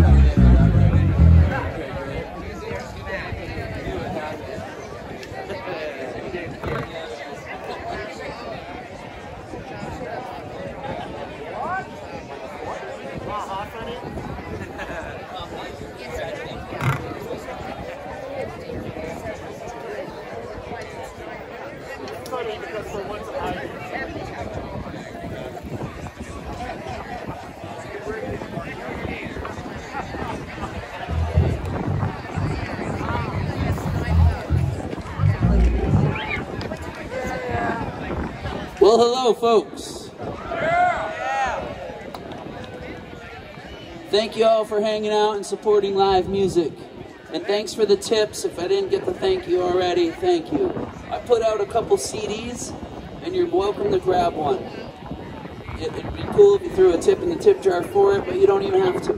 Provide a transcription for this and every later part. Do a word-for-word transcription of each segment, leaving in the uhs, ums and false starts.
Well, hello, folks. Thank you all for hanging out and supporting live music. And thanks for the tips. If I didn't get to thank you already, thank you. I put out a couple C Ds, and you're welcome to grab one. It would be cool if you threw a tip in the tip jar for it, but you don't even have to.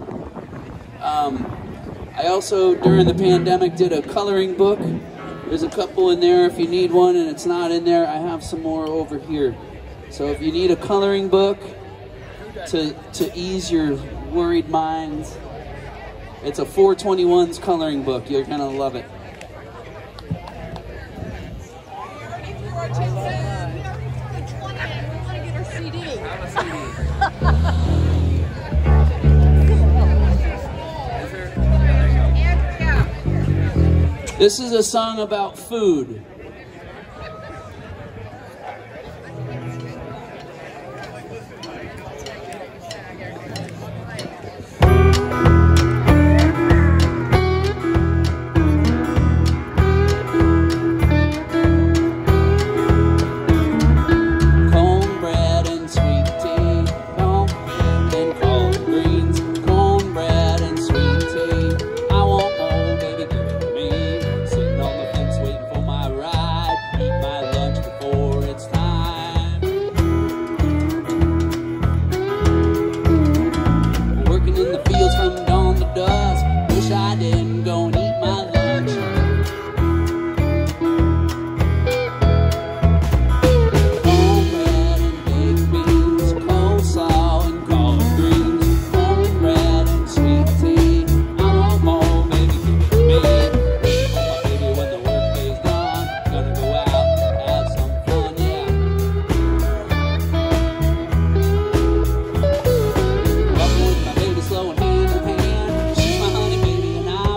Um, I also, during the pandemic, did a coloring book. There's a couple in there if you need one and it's not in there. I have some more over here. So if you need a coloring book to, to ease your worried minds, it's a four twenty-ones coloring book. You're going to love it. This is a song about food. Now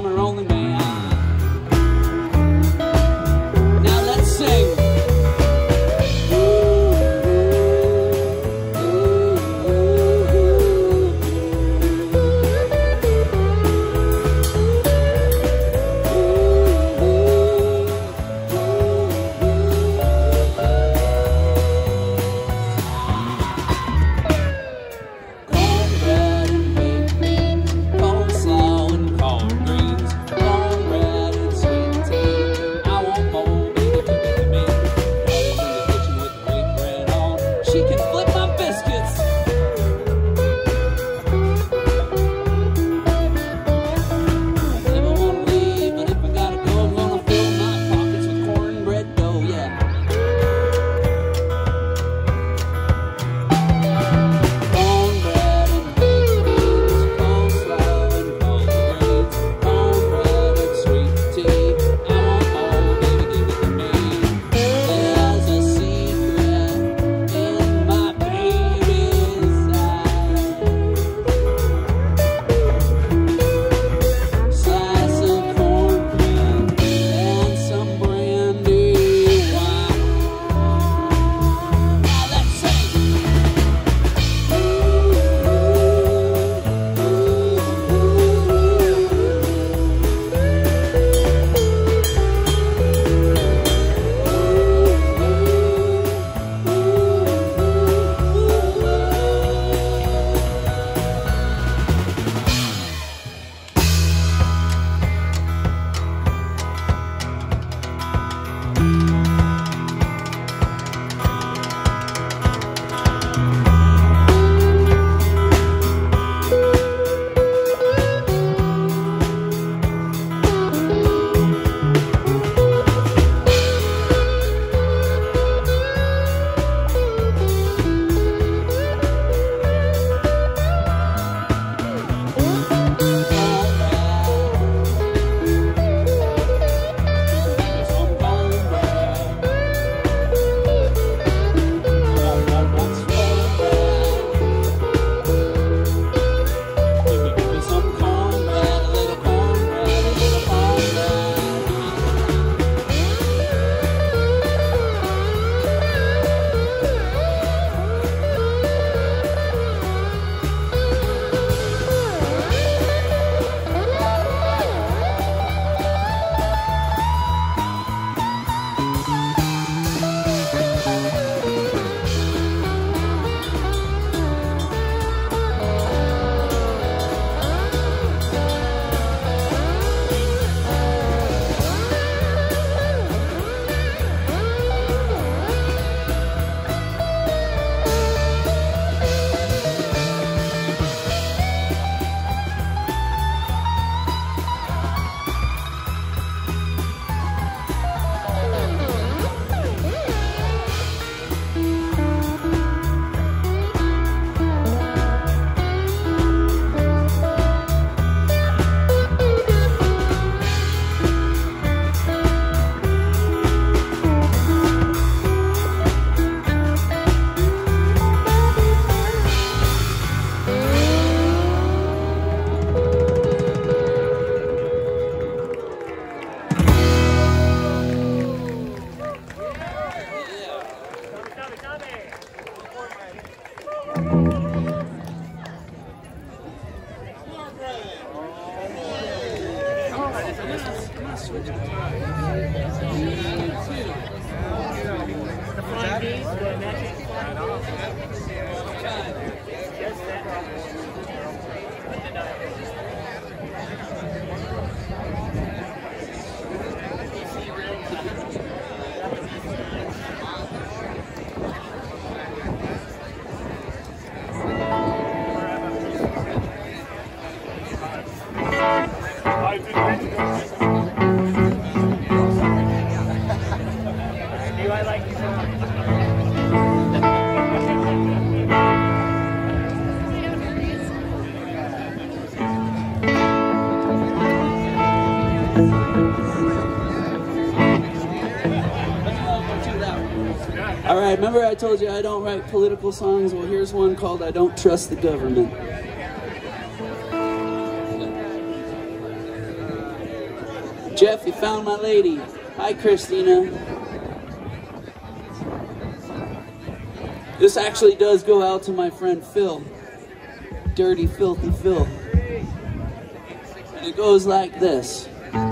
switch it. All right, remember I told you I don't write political songs? Well, here's one called I Don't Trust the Government. Jeff, you found my lady. Hi, Christina. This actually does go out to my friend Phil. Dirty, filthy Phil. And it goes like this.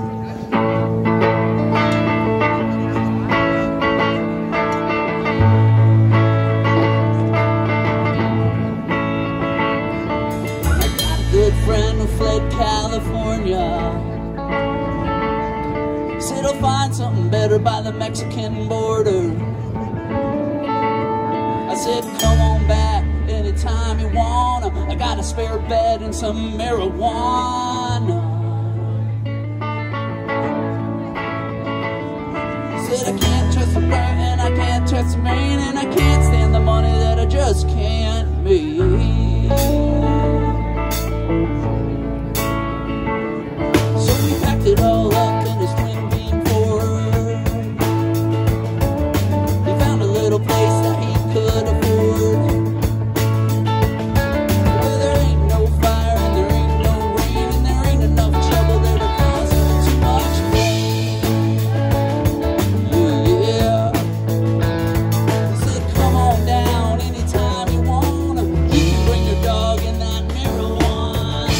Friend who fled California said he'll find something better by the Mexican border. I said, come on back anytime you wanna. I got a spare bed and some marijuana. I said, I can't trust the burn and I can't trust the rain, and I can't stand the money that I just can't make. It all up in his twin beam Ford. He found a little place that he could afford, where there ain't no fire and there ain't no rain, and there ain't enough trouble there to cause too much pain. Yeah, he said, come on down anytime you wanna. You can bring your dog in that marijuana.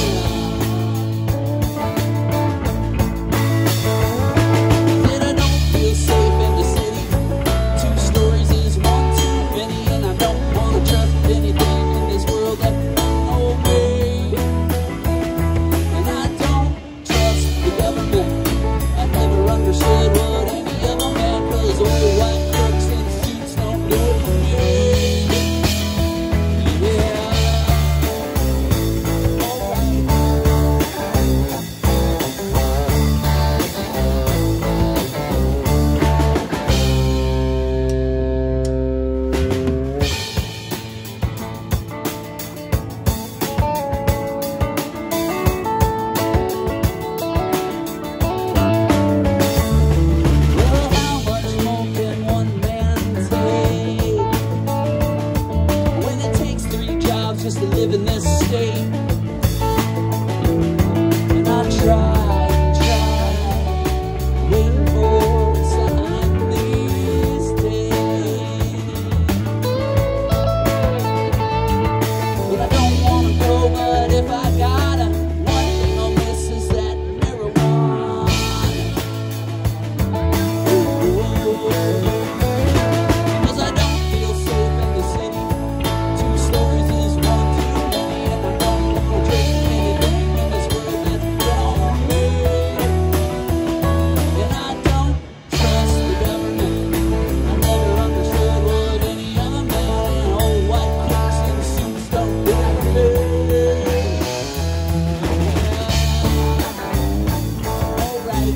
Just to live in this state, and I try, try, waiting for a sign these days. But I don't wanna go, but if I gotta, one thing I'll miss is that marijuana. Cause I don't feel safe in the city. Two stories is one too many, and I don't wanna trade anything in this world that's wrong with me. And I don't trust the government. I never understood what any other man and old white crooks in suits don't do to me. Alright.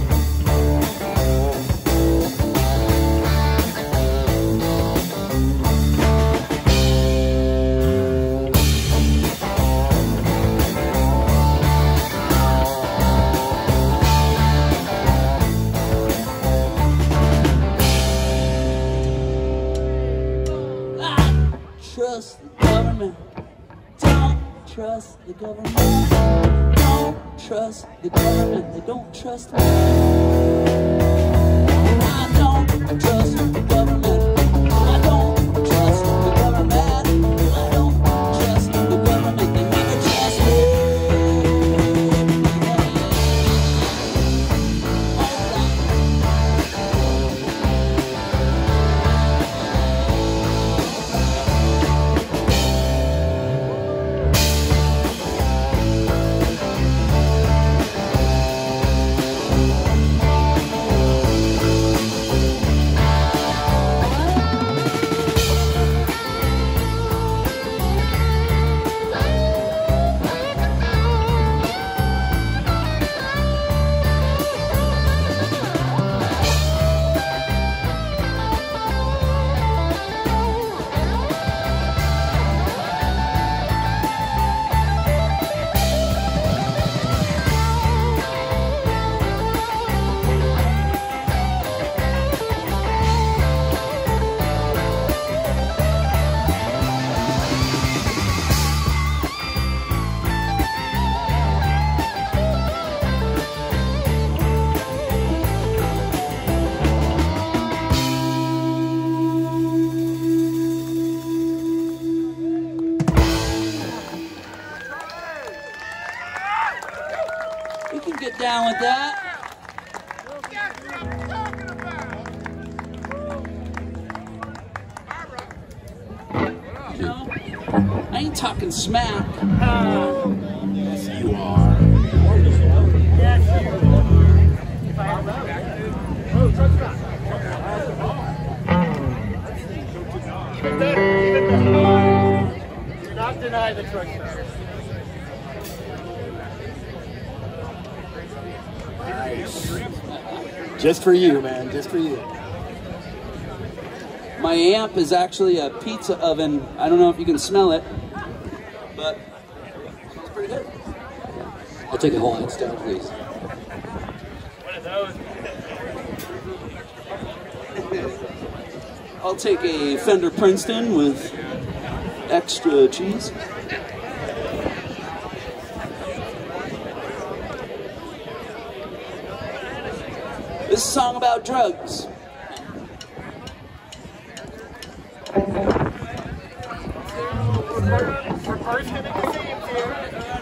Trust the government. Don't trust the government. Don't trust the government. They don't trust me. I don't trust the government. I don't trust the government. I don't trust the government. They never trust me. Alright. We can get down with that. That's what I'm talking about. You know, I ain't talking smack. Yes, you are. Yes, you are. Oh, touchdown. Even better, even better. Do not deny the touchdown. Just for you, man. Just for you. My amp is actually a pizza oven. I don't know if you can smell it, but it's pretty good. I'll take a whole hands down, please. One of those. I'll take a Fender Princeton with extra cheese. This is a song about drugs. We're first hitting the games here.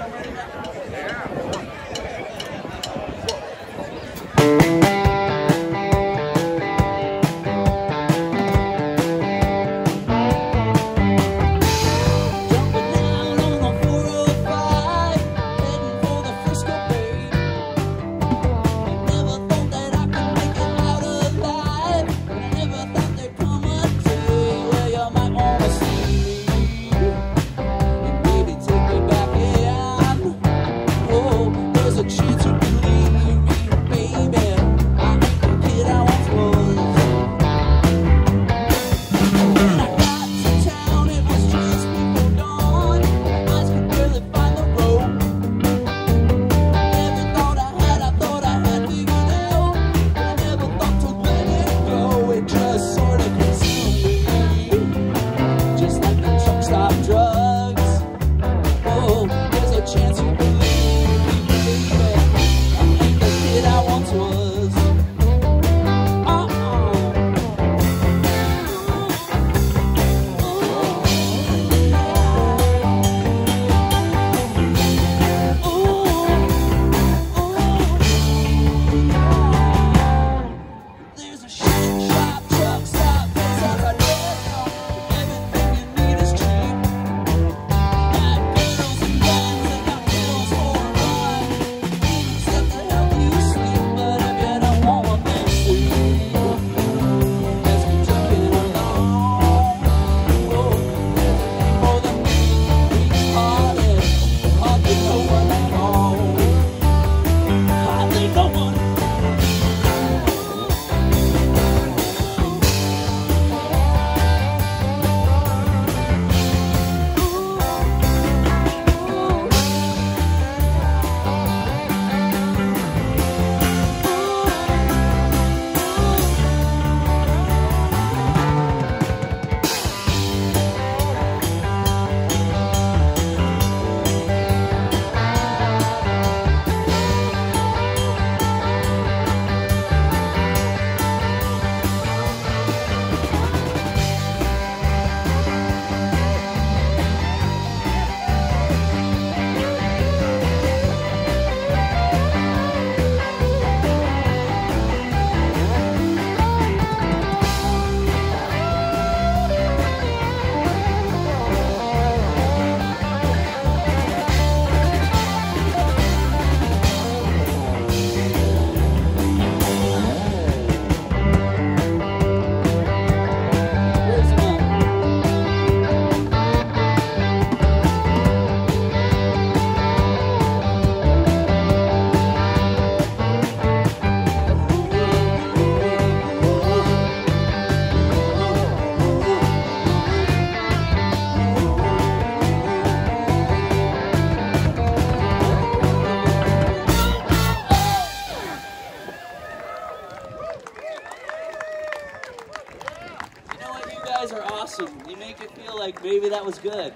like maybe that was good.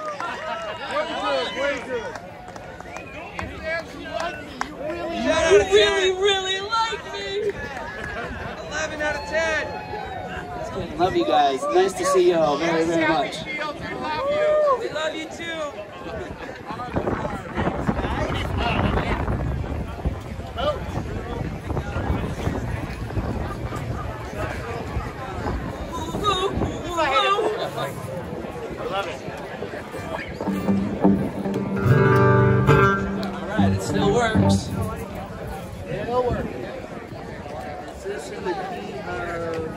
Way good, way good. You really, really like me. eleven out of ten. Love you guys. Nice to see you all very, very much. We love you too. still works. It'll work. Is this in the key of...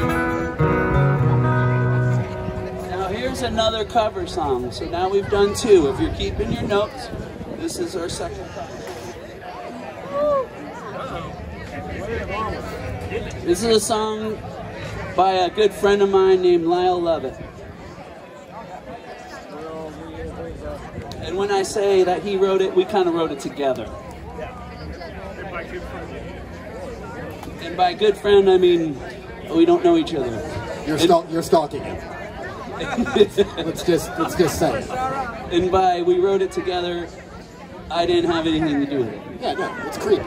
Now here's another cover song. So now we've done two. If you're keeping your notes, this is our second cover. This is a song by a good friend of mine named Lyle Lovett. And when I say that he wrote it, we kind of wrote it together. And by good friend, I mean we don't know each other. You're, stalk, you're stalking him. let's just let's just say it. And by we wrote it together, I didn't have anything to do with it. Yeah, no, it's creepy.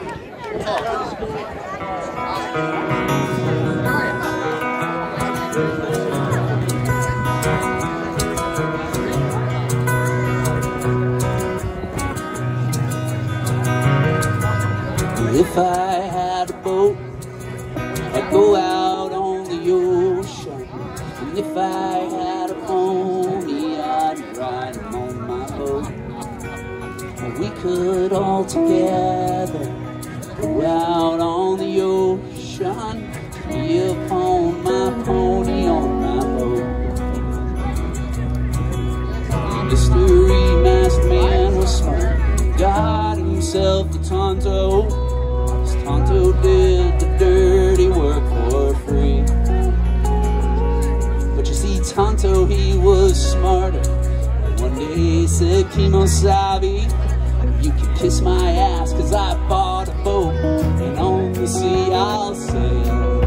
If I had a boat, I'd go out on the ocean. And if I had a pony, I'd ride him on my boat. And we could all together go out on the ocean, be upon my pony on my boat. Mystery masked man was smart, got himself the Tonto. Tonto did the dirty work for free. But you see, Tonto, he was smarter. And one day he said, Kimosabi, you can kiss my ass, cause I bought a boat, and on the sea I'll sail.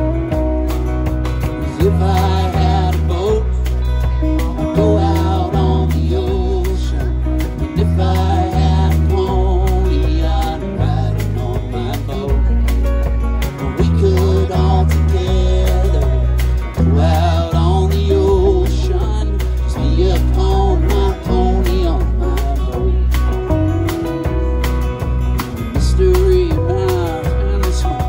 Cause if I had a boat, I'd go out on the ocean. And if I had a pony, I'd ride it on my boat. And we could all together go out on the ocean, just be upon my pony on my boat. Mystery mouth and the smoke.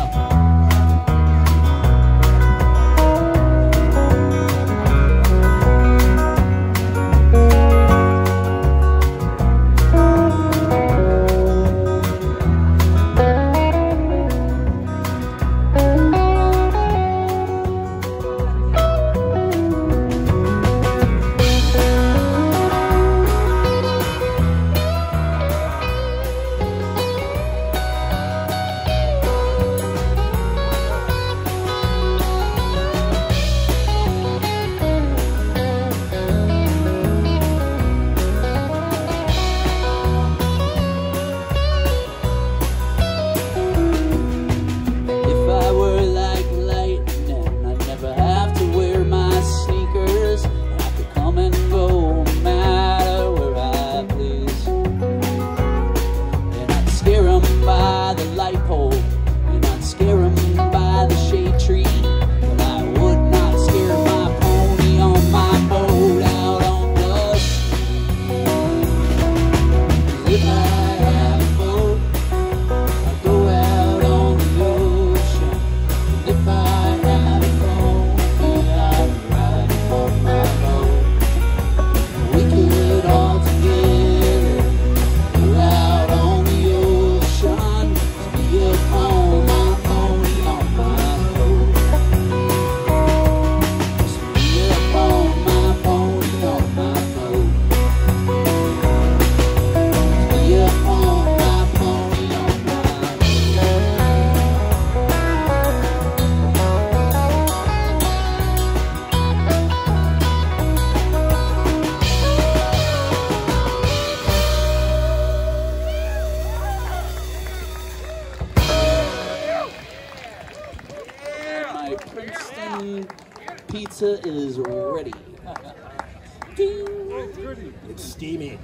Pizza is ready. It's steamy.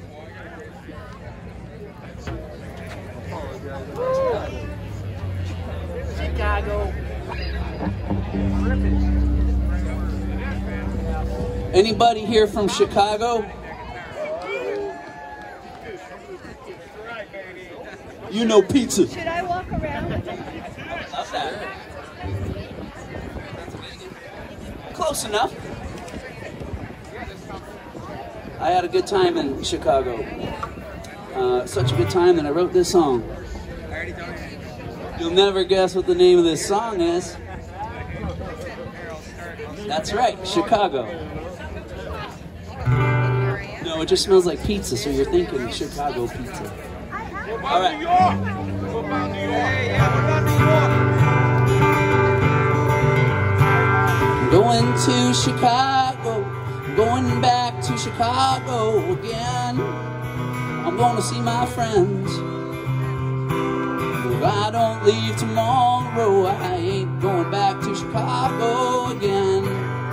Chicago. Anybody here from Chicago? You know pizza. Should I walk around? Love that. Close enough. I had a good time in Chicago. uh, such a good time that I wrote this song. You'll never guess what the name of this song is. That's right, Chicago. No, it just smells like pizza, so you're thinking Chicago pizza. All right. Going to Chicago, going back to Chicago again. I'm gonna see my friends. If I don't leave tomorrow, I ain't going back to Chicago again.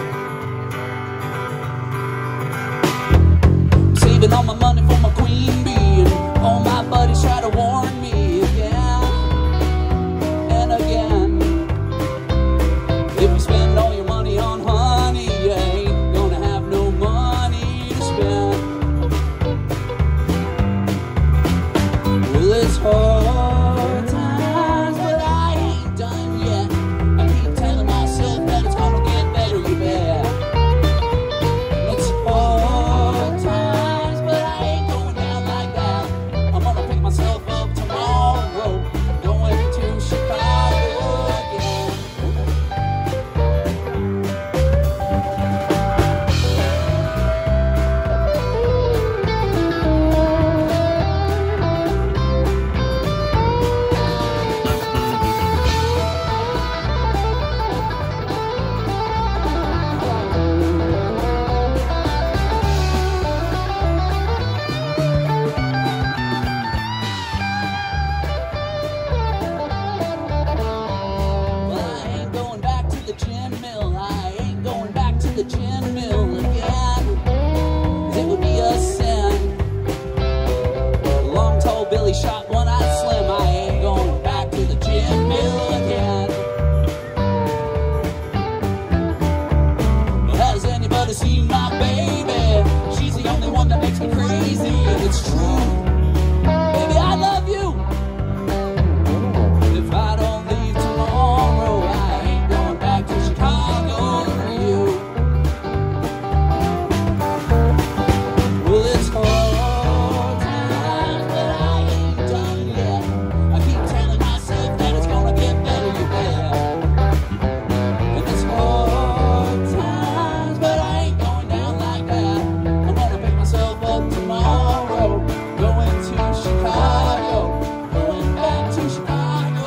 I'm saving all my money for my queen bee, and all my buddies try to warn me again and again. If you spend all your money on honey, you ain't gonna have no money to spend. Well, it's hard times, but I ain't done yet. I keep telling myself that it's gonna get better, you bet. It's hard times, but I ain't going down like that. I'm gonna pick myself up tomorrow, going to Chicago again. Well, I ain't going back to the gin mill. I ain't going back to the gin mill again. 'Cause it would be a sin. Long, tall Billy shot one-eyed slim. I ain't going back to the gin mill again. Well, has anybody seen my baby? She's the only one that makes me crazy, and it's true. Baby, I love you. If I don't leave tomorrow, I ain't going back to Chicago for you. Well, it's hard times, but I ain't done yet. I keep telling myself that it's gonna get better, you bet. And it's hard times, but I ain't going down like that. I'm gonna pick myself up tomorrow, going to Chicago, going back to Chicago.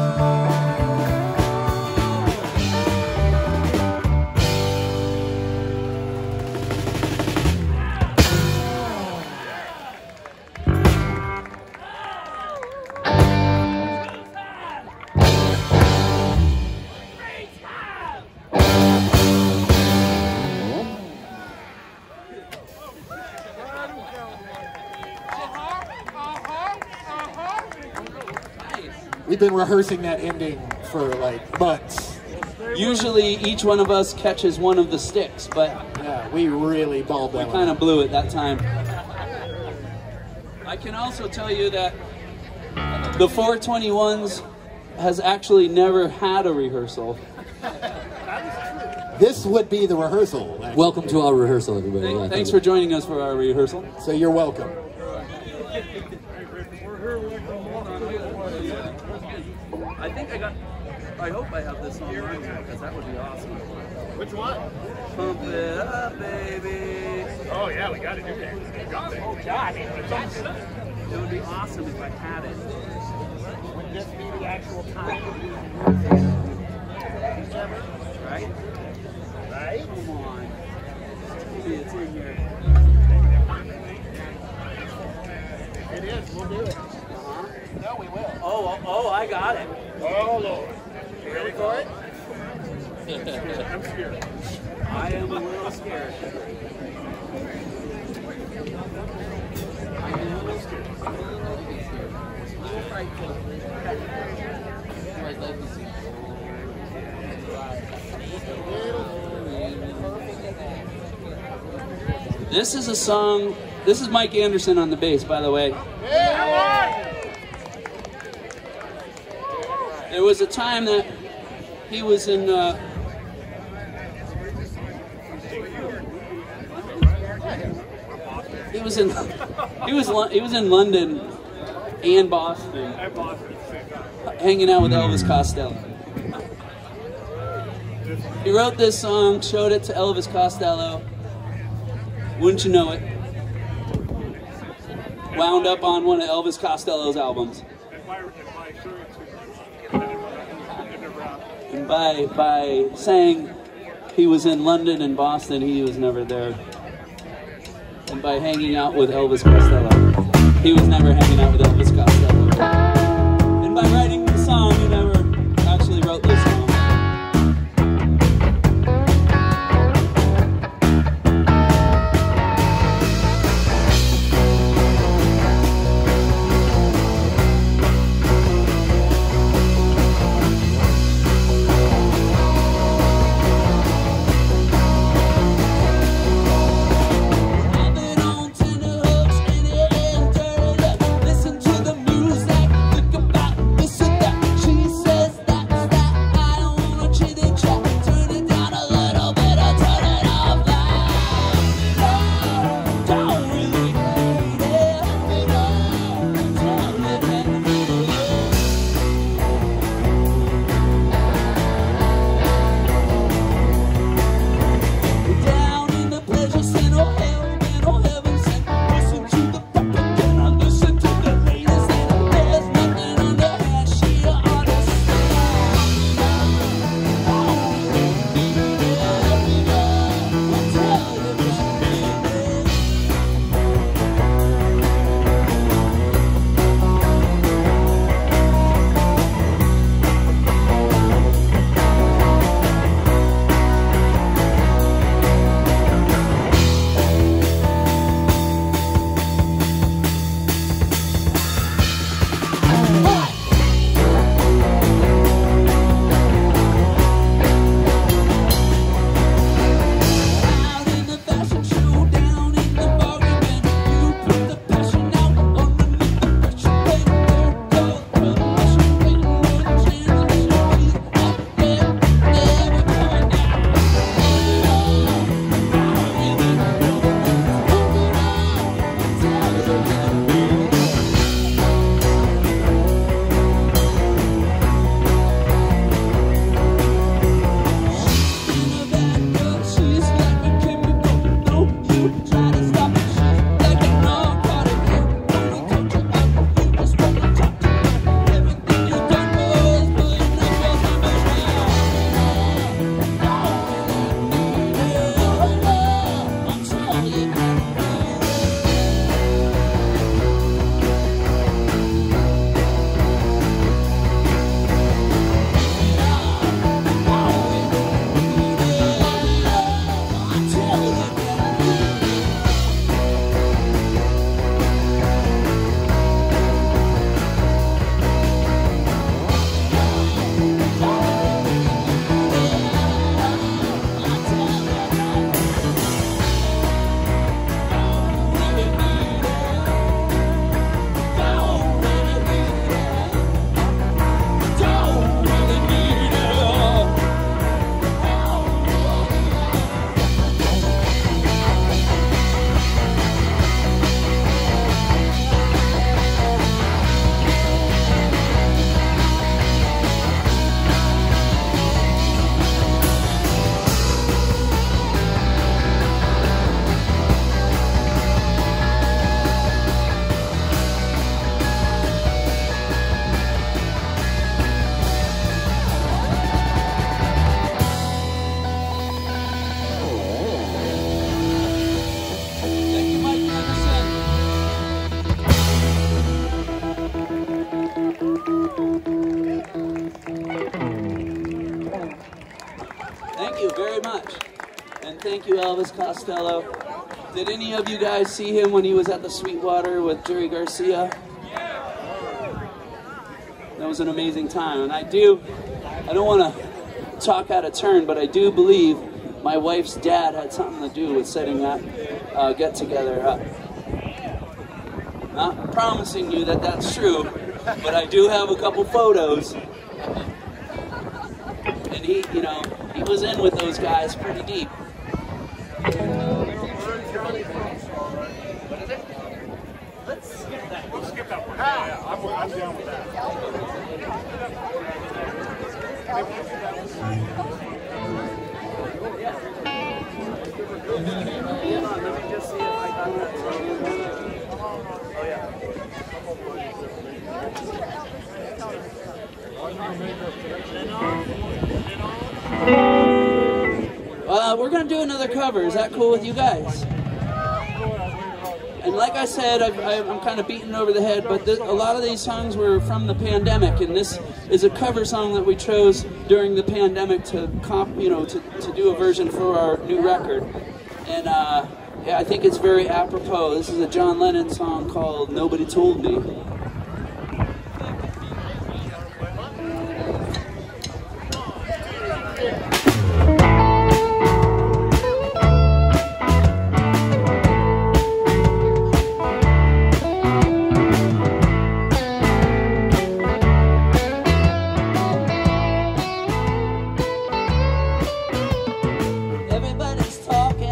We've been rehearsing that ending for like months. Usually each one of us catches one of the sticks, but Yeah, we really balled that one. kind of blew it that time. I can also tell you that the four twenty-ones has actually never had a rehearsal. This would be the rehearsal. actually. Welcome to our rehearsal, everybody. Thank- Yeah, Thanks thank for joining us for our rehearsal. So you're welcome. I think I got, I hope I have this song right here, because that would be awesome. Which one? Pump it up, baby. Oh yeah, we got it. You got it. Oh God, it's on set. It would be awesome if I had it. Would this be the actual time? Right? Right? Come on. Maybe it's in here. It is. We'll do it. No, we will. Oh, oh, oh, I got it. Oh Lord. You ready for it? I'm scared. I am a little scared. I am a little scared. A little frightful. This is a song. This is Mike Anderson on the bass, by the way. There was a time that he was in. Uh, he was in. He was Lo- he was in London and Boston, And Boston, same time. hanging out with Elvis Costello. He wrote this song, showed it to Elvis Costello. Wouldn't you know it? Wound up on one of Elvis Costello's albums. And my, and my insurance is never out. And by by saying he was in London and Boston, he was never there. And by hanging out with Elvis Costello, he was never hanging out with Elvis Costello. And by writing the song, he never actually wrote this song. Listen to the music, think about this or that. She says Thank you, Elvis Costello. Did any of you guys see him when he was at the Sweetwater with Jerry Garcia? That was an amazing time. And I do, I don't want to talk out of turn, but I do believe my wife's dad had something to do with setting that uh, get-together up. Not promising you that that's true, but I do have a couple photos. And he, you know, he was in with those guys pretty deep. I'm, I'm down with that. Let me just see if I got that song. Oh yeah. Uh, we're gonna do another cover. Is that cool with you guys? And like I said, I've, I'm kind of beaten over the head, but th a lot of these songs were from the pandemic, and this is a cover song that we chose during the pandemic to, comp, you know, to, to do a version for our new record. And uh, yeah, I think it's very apropos. This is a John Lennon song called "Nobody Told Me."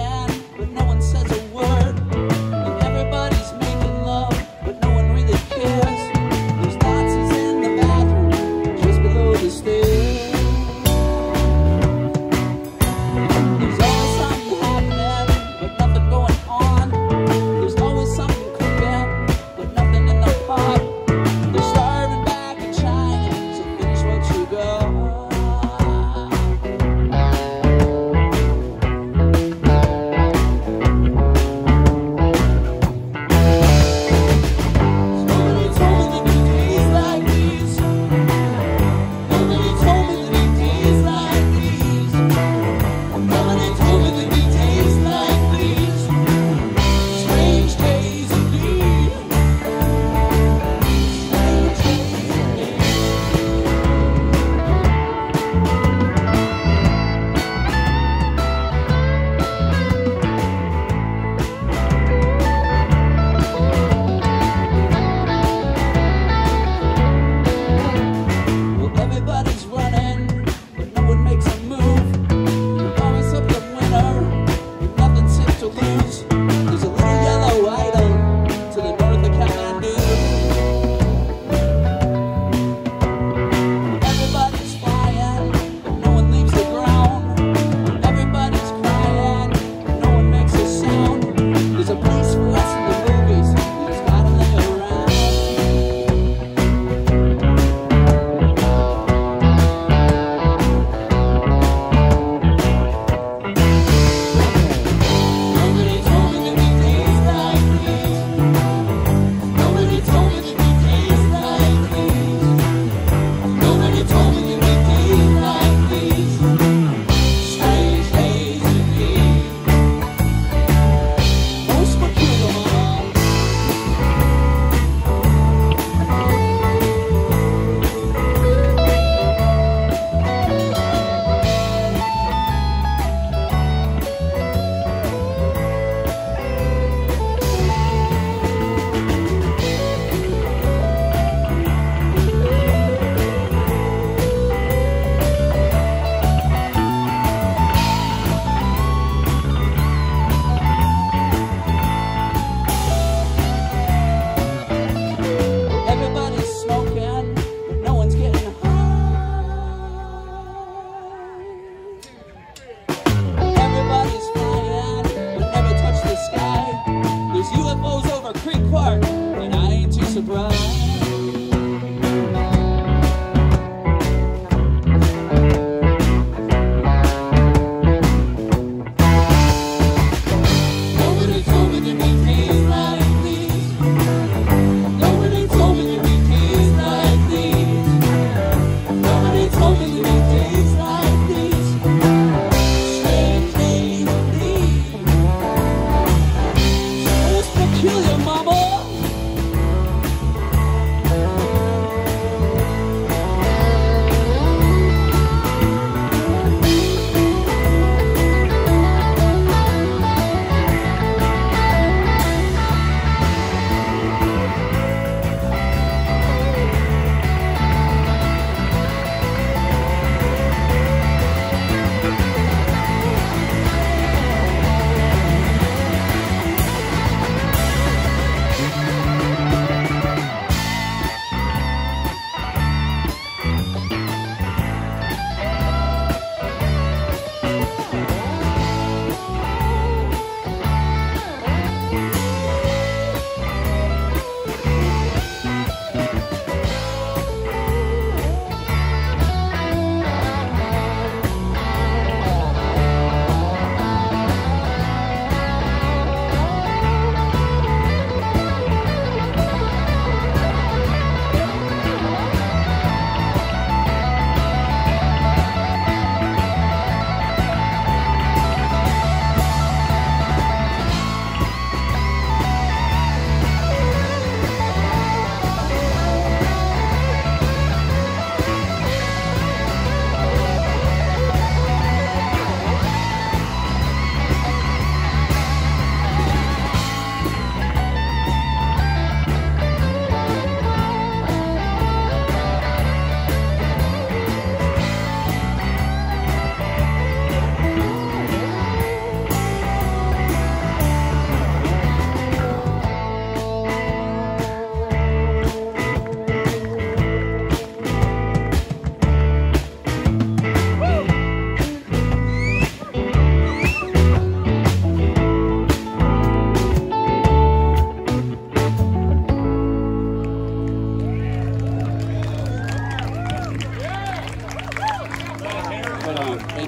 But no one really cares.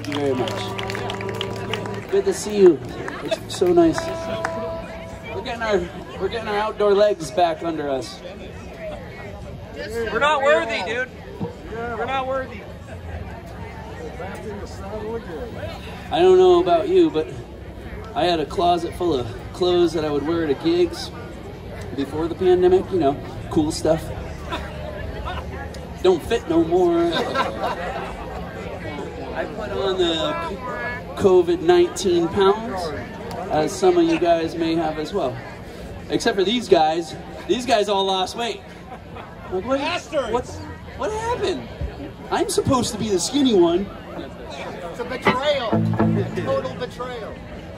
Thank you very much. Good to see you. It's so nice. We're getting our we're getting our outdoor legs back under us. We're not worthy, dude. We're not worthy. I don't know about you, but I had a closet full of clothes that I would wear to gigs before the pandemic, you know, cool stuff. Don't fit no more. I put on the COVID nineteen pounds, as some of you guys may have as well. Except for these guys. These guys all lost weight. Like, what, what, what happened? I'm supposed to be the skinny one. It's a betrayal. Total betrayal.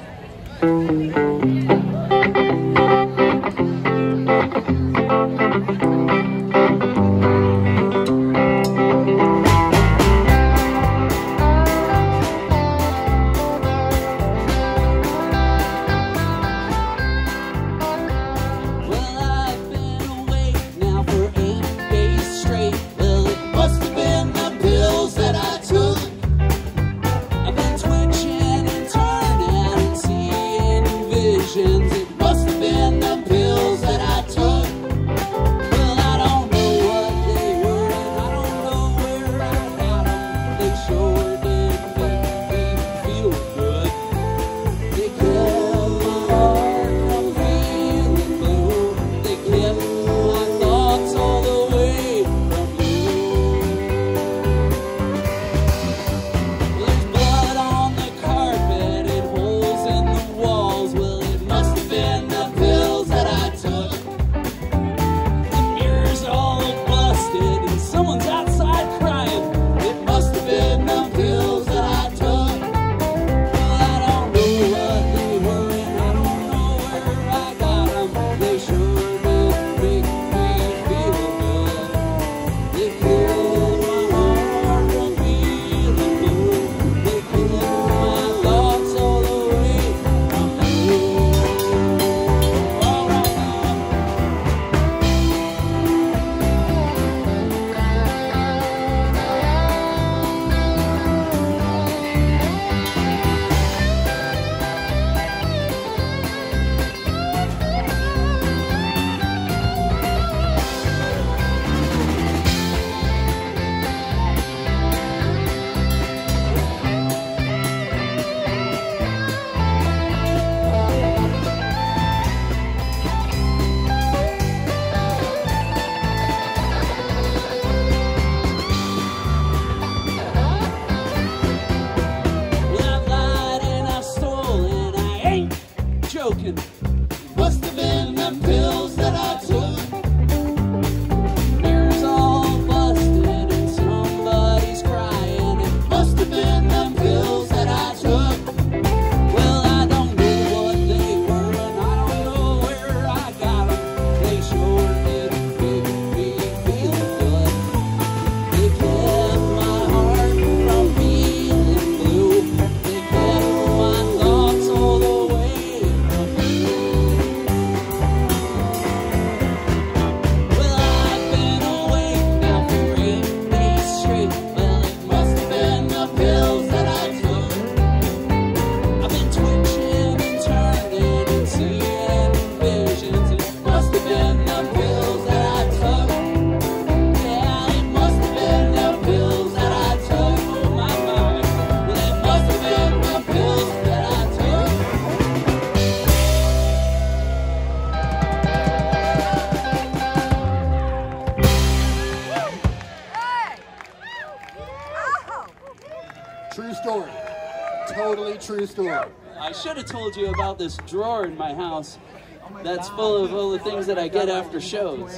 True story. I should have told you about this drawer in my house that's full of all the things that I get after shows.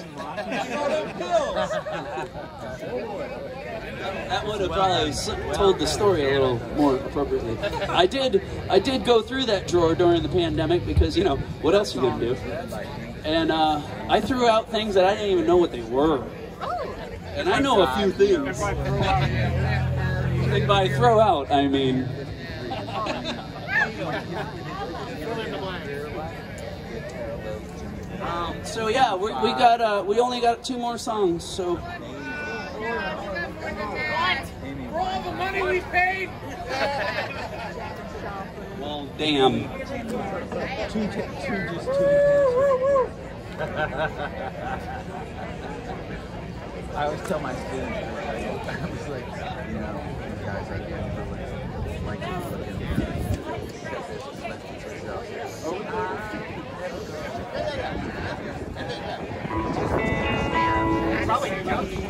That would have probably told the story a little more appropriately. I did I did go through that drawer during the pandemic because, you know, what else are you going to do? And uh, I threw out things that I didn't even know what they were. And I know a few things. And by throw out, I mean... Um, so yeah, we, we got uh, we only got two more songs, so For all the money we paid. Well, damn. Two, two, just two. I always tell my students, I was like, you know, you guys are really like Probably joking.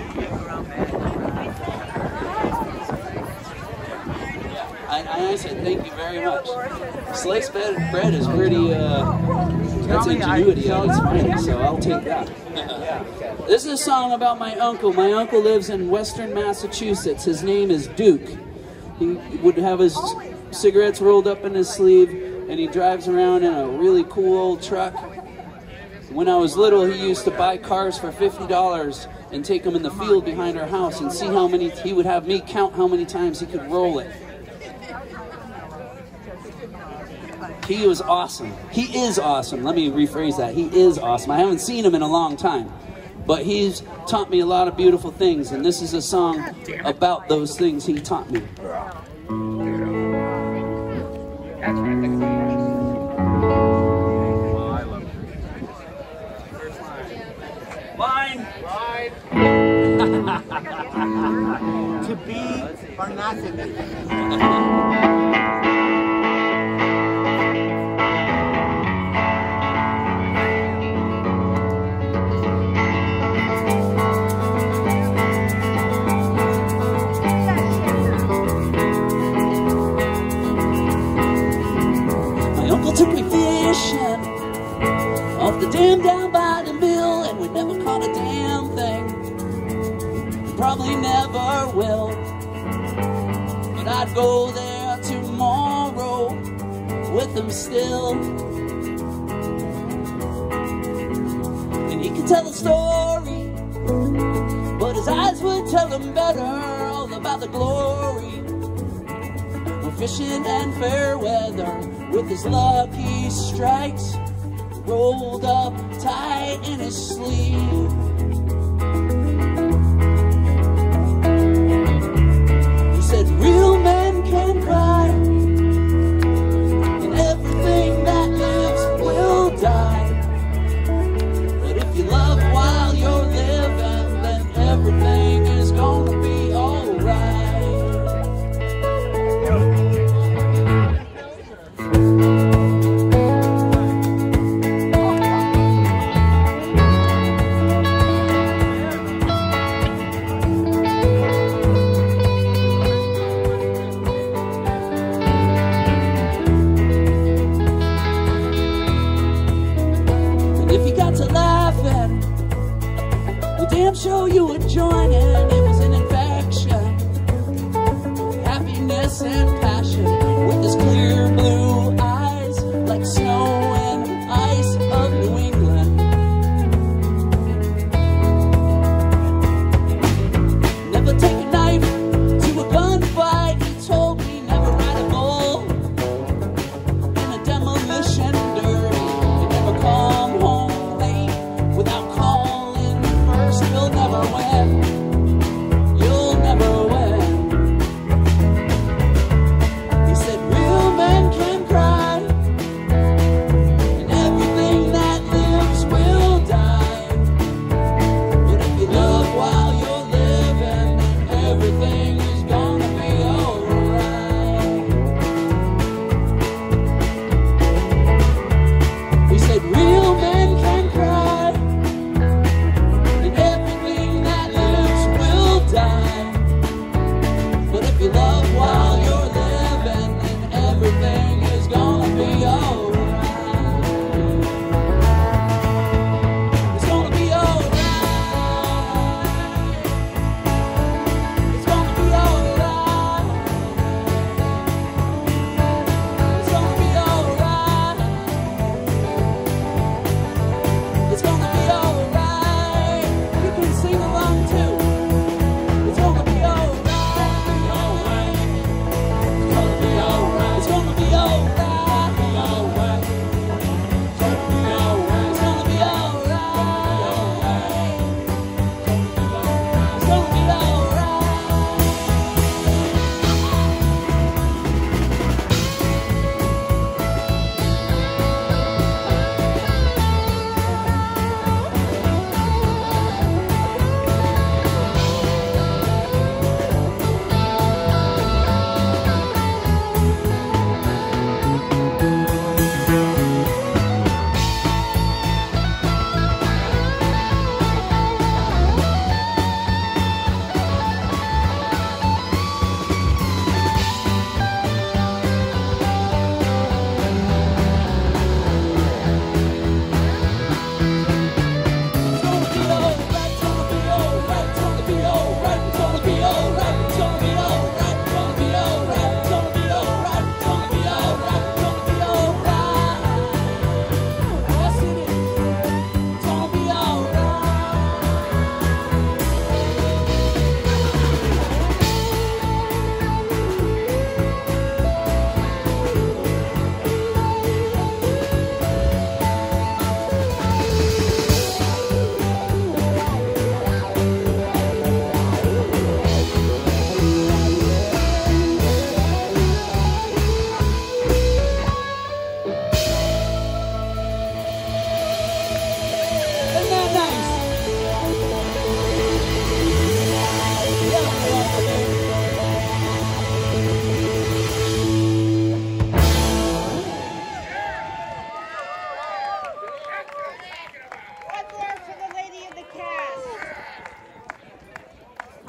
I, I said thank you very much. Sliced bread, bread is pretty, uh, that's ingenuity at its finest, so I'll take that. This is a song about my uncle. My uncle lives in Western Massachusetts. His name is Duke. He would have his cigarettes rolled up in his sleeve, and he drives around in a really cool old truck. When I was little, he used to buy cars for fifty dollars and take them in the field behind our house and see how many, he would have me count how many times he could roll it. He was awesome. He is awesome. Let me rephrase that. He is awesome. I haven't seen him in a long time, but he's taught me a lot of beautiful things, and this is a song about those things he taught me. Line. Line. To be or not to be. Took me fishing off the dam down by the mill, and we never caught a damn thing. Probably never will. But I'd go there tomorrow with him still. And he could tell a story, but his eyes would tell him better all about the glory. We're fishing in fair weather with his lucky strikes rolled up tight in his sleeve. He said, real men can cry, and everything that lives will die. But if you love while you're living, then everything is gonna be alright.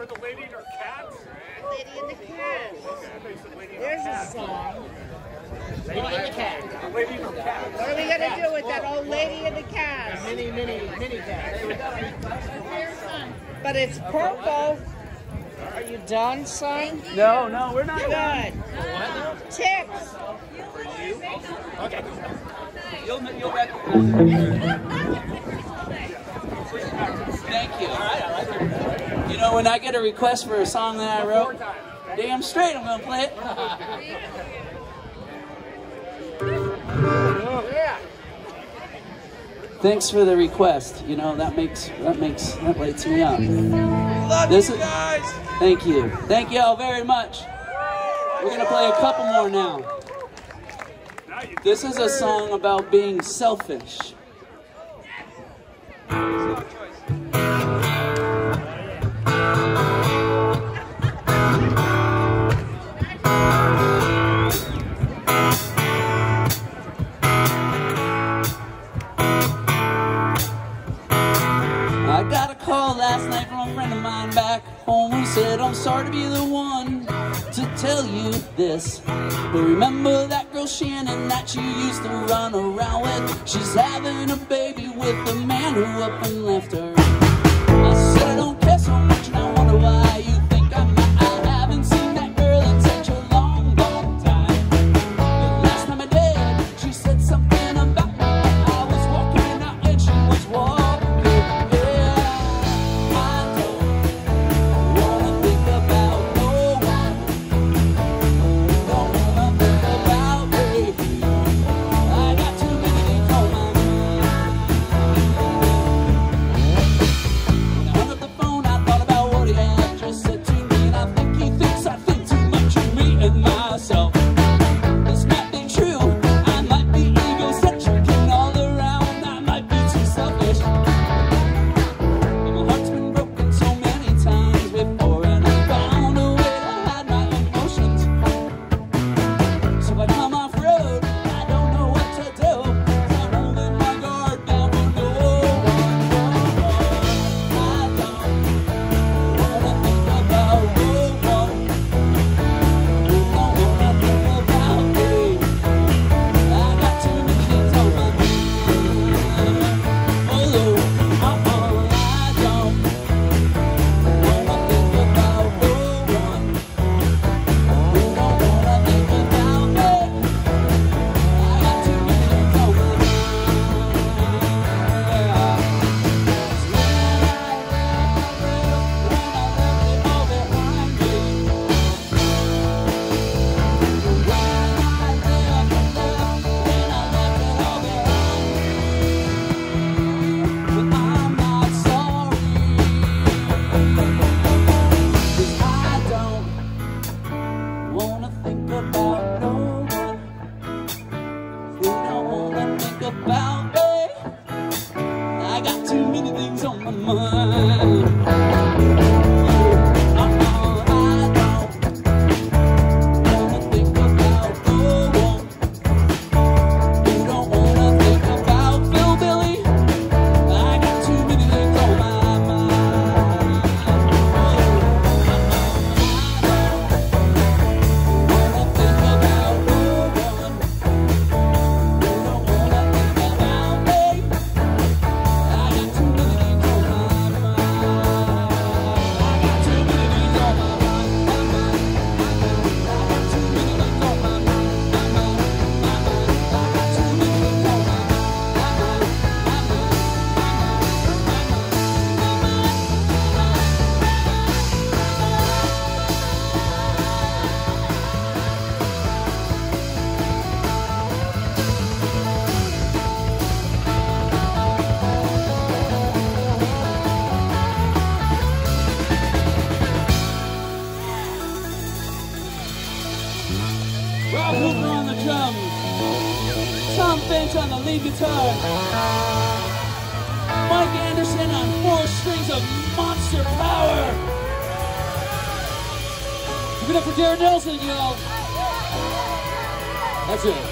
with the lady and her cats? Lady and the Cat. There's a song. Lady and the cat. The lady and her cat. What are we gonna do with that old lady and the cat? Mini, mini, mini cat. But it's purple. Are you done, son? No, no, we're not. Good. Ticks. Okay. You'll, you'll recognize. Thank you. You know, when I get a request for a song that I wrote, damn straight I'm gonna play it. Thanks for the request. You know, that makes that makes that lights me up. Love This you is- guys. Thank you. Thank you all very much. We're gonna play a couple more now. This is a song about being selfish. I got a call last night from a friend of mine back home who said, I'm sorry to be the one to tell you this, but remember that girl Shannon that you used to run around with? She's having a baby with the man who up and left her. I said I don't care so much and I wonder why you think I'm not. I haven't seen that girl in such a long, long time. The last time I did, she said something about me. I was walking out and she was walking. Rob Hooper on the drums, Tom Finch on the lead guitar, Mike Anderson on four strings of monster power. Give it up for Darren Nelson, y'all. That's it.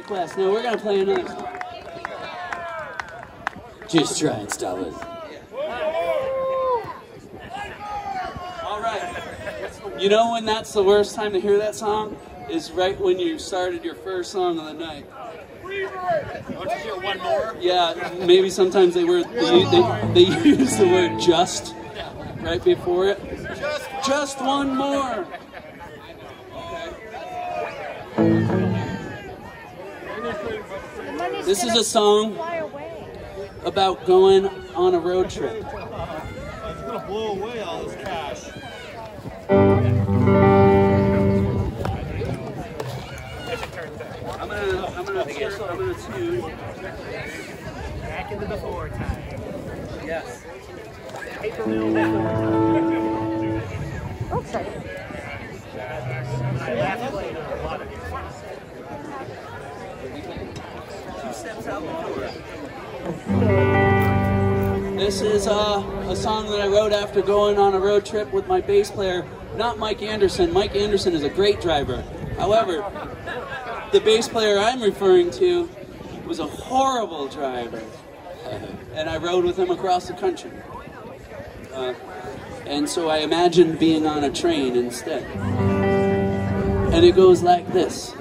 request. No, we're gonna play another song. Just try and stop it. All right. You know when that's the worst time to hear that song? Is right when you started your first song of the night. Don't you hear one more? Yeah, maybe sometimes they were they, they, they use the word just right before it. Just, Just one more. This is a song about going on a road trip. it's gonna blow away all this cash. I'm gonna, I'm gonna, I'm gonna tune. Back into the floor time. Yes. Okay. I last played a lot of these. This is uh, a song that I wrote after going on a road trip with my bass player, not Mike Anderson. Mike Anderson is a great driver. However, the bass player I'm referring to was a horrible driver. And I rode with him across the country. Uh, and so I imagined being on a train instead. And it goes like this.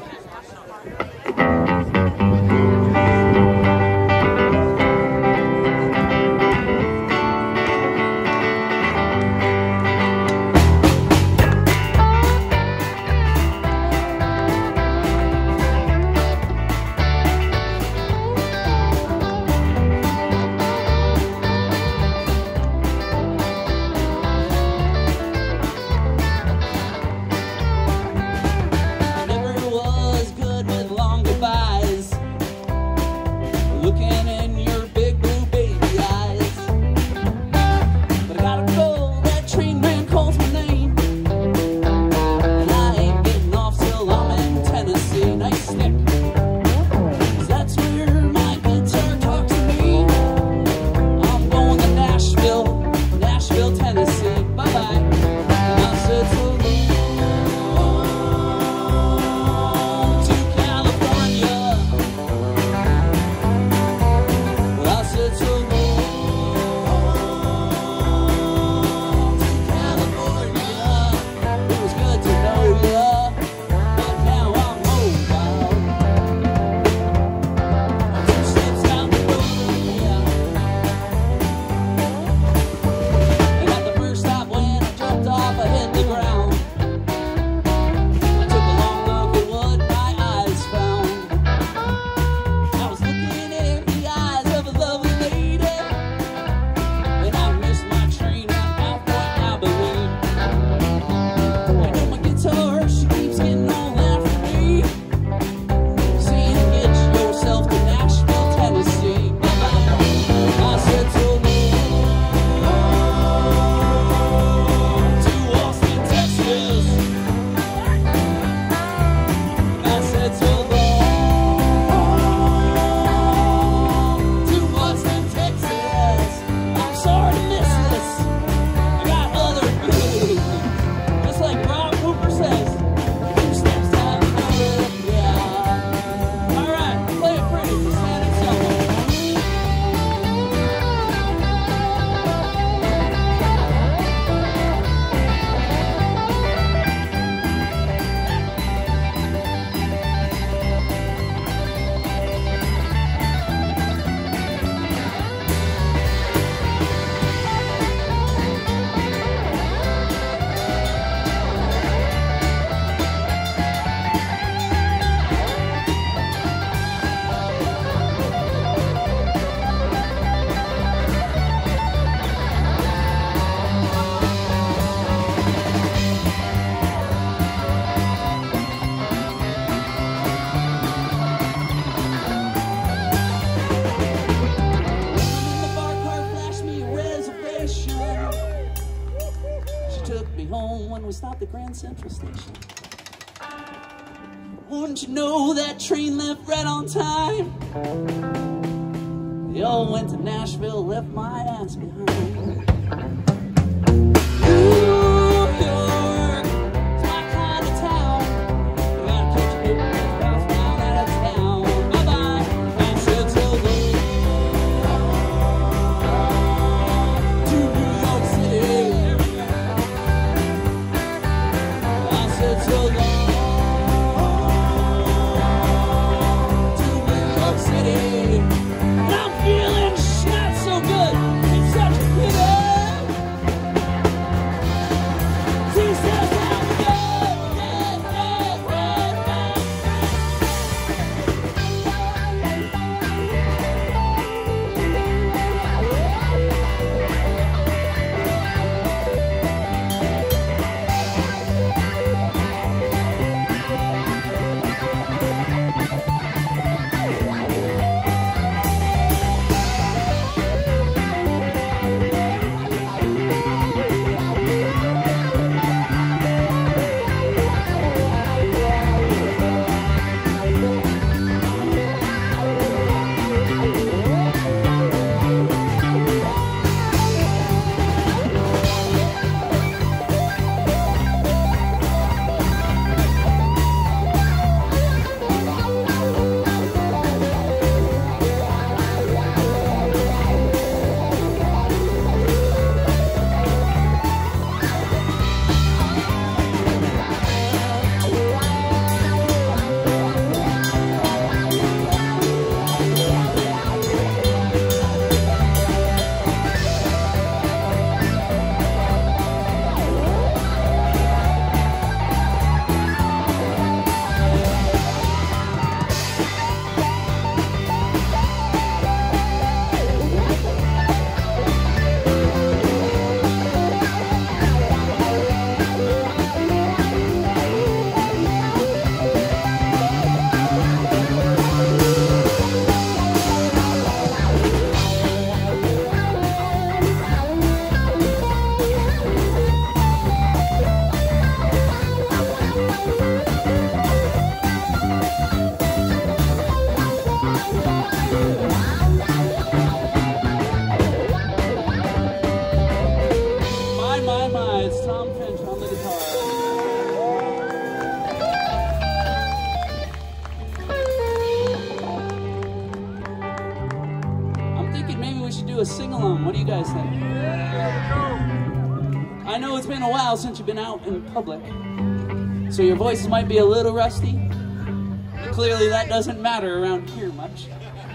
Stop at Grand Central Station. Wouldn't you know that train left right on time? They all went to Nashville, left my ass behind. New York is my kind of town. You gotta catch a boat and bounce down out of town. a sing-along. What do you guys think? I know it's been a while since you've been out in public, so your voices might be a little rusty. Clearly that doesn't matter around here much.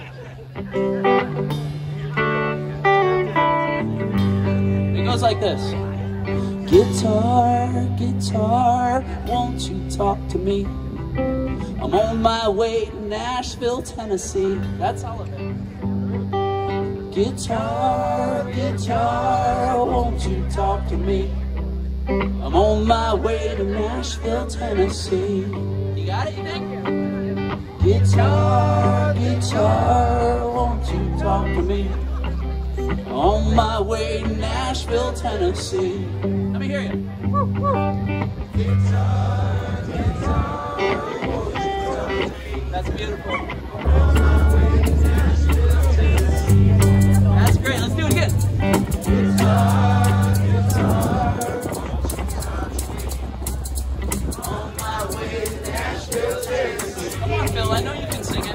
It goes like this. Guitar, guitar, won't you talk to me? I'm on my way to Nashville, Tennessee. That's all of it. Guitar, guitar, won't you talk to me? I'm on my way to Nashville, Tennessee. You got it, you think? Guitar, guitar, won't you talk to me? I'm on my way to Nashville, Tennessee. Let me hear you. Woo, woo. Guitar, guitar, won't you talk to me? That's beautiful. That's great. Let's do it again. Guitar, guitar, won't you talk to me? On my way to Nashville, Tennessee. Come on, Phil. I know you can sing it.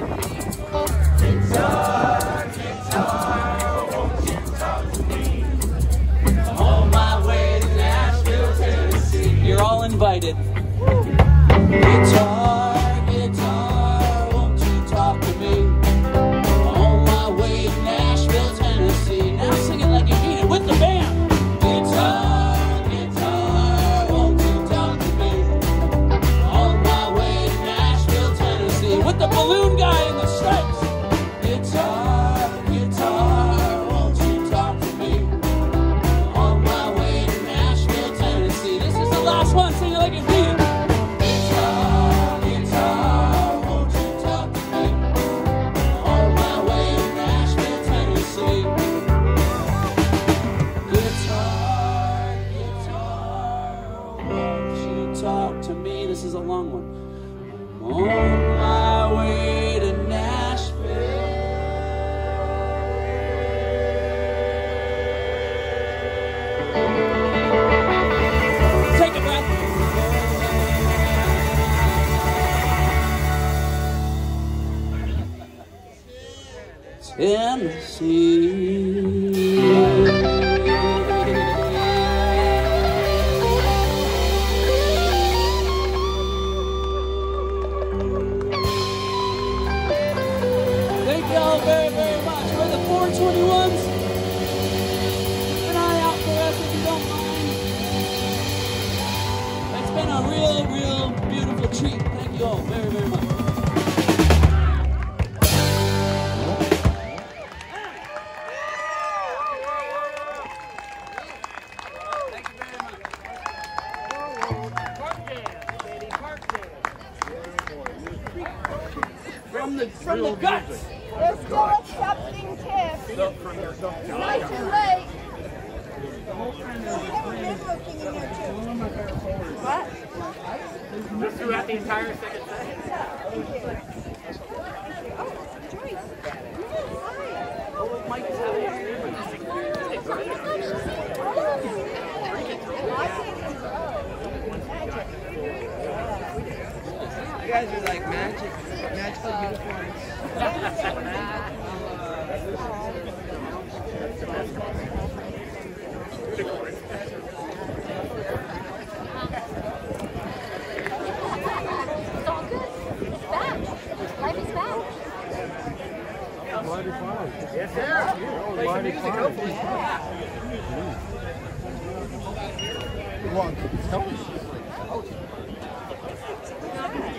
Guitar, guitar, won't you talk to me? I'm on my way to Nashville, Tennessee. You're all invited. Guitar, guitar, won't you talk to me? I'm on my way to Nashville, Tennessee. Now sing it like you mean it with the band. Guitar, guitar, won't you talk to me? On my way to Nashville, Tennessee. With the balloon guy in the stripes. Guitar, guitar, won't you talk to me? On my way to Nashville, Tennessee. This is the last one. Sing it like you mean it. Guitar, guitar, won't you talk to me? On my way to Nashville, Tennessee. Guitar, guitar, won't you talk to me? This is a long one. On my way to Nashville. Take a breath. Thank you all very, very much. For the four twenty-ones, keep an eye out for us if you don't mind. It's been a real, real beautiful treat. Thank you all very, very much. From the, from the guts. They're still accepting tips. Not too late. Looking in there too. What? Just throughout the entire second set. Oh, Joyce. Mike is having You guys are like magic, magical unicorns. It's all good. It's back. Life is back. Mighty fine. Yes, sir. Play some music, hopefully. Come on, tell me.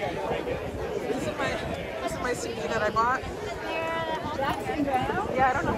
This is my this is my C D that I bought. Jackson Brown? Yeah, I don't know